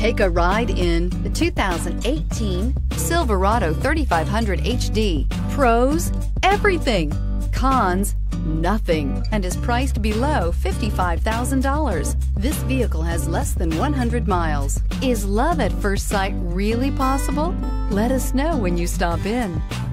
Take a ride in the 2018 Silverado 3500 HD. Pros, everything. Cons, nothing, and is priced below $55,000. This vehicle has less than 100 miles. Is love at first sight really possible? Let us know when you stop in.